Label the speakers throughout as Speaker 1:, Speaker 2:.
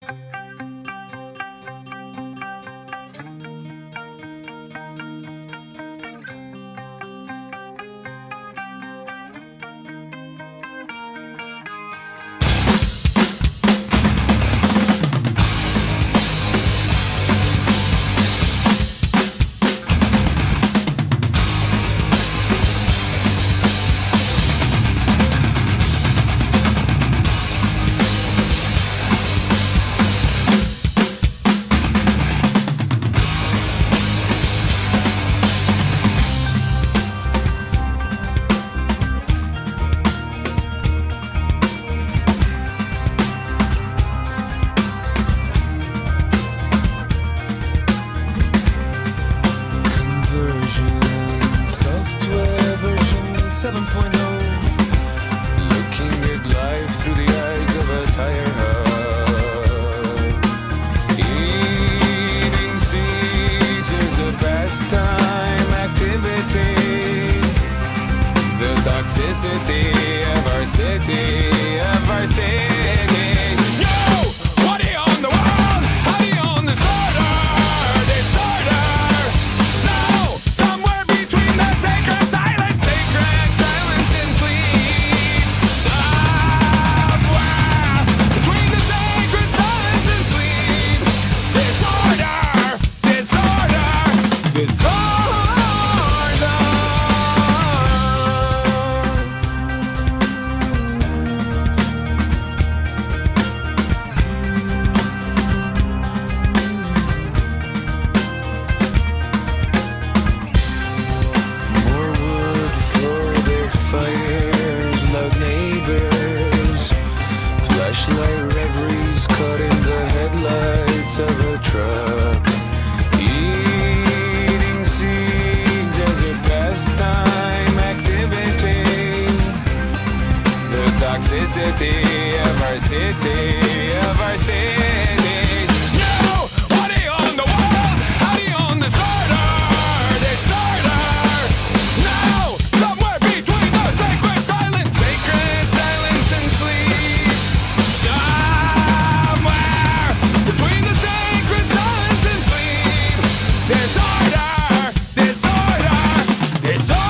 Speaker 1: 7.0, looking at life through the eyes of a tire hub. Eating seeds is a pastime activity. The toxicity of our city, of our city. Yo! What do you own the world? How do you own disorder? No! Somewhere between the sacred silence and sleep. Somewhere between the sacred silence and sleep. Disorder! Disorder! Disorder! Flashlight reveries caught in the headlights of a truck. Eating seeds as a pastime activity. The toxicity of our city, of our city. No! What do you own the world? How do you own disorder? Disorder! No! Somewhere between the sacred silence and sleep. Somewhere between the sacred silence and sleep. Disorder, disorder, disorder.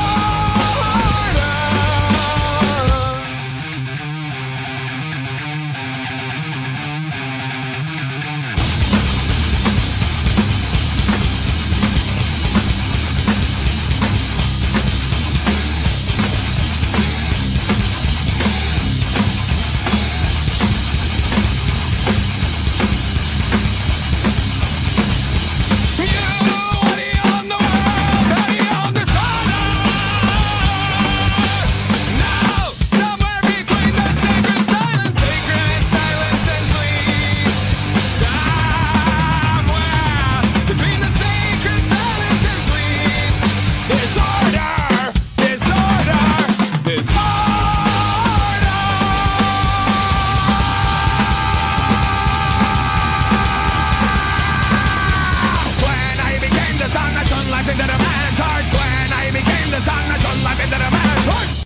Speaker 1: Into the man's heart when I became the sun that shone life into the man's heart.